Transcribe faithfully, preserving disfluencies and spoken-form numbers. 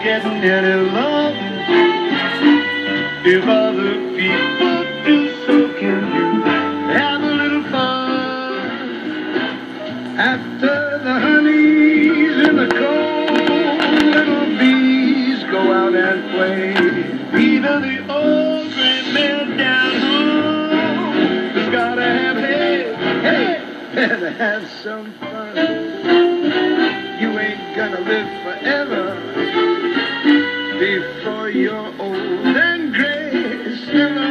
getting any love. If other people do, so can you. Have a little fun. After the honey's in the cold, little bees go out and play. Even the old gray man down home has gotta have hay, hey, better have some fun. You ain't gonna live forever before you're old and gray. Still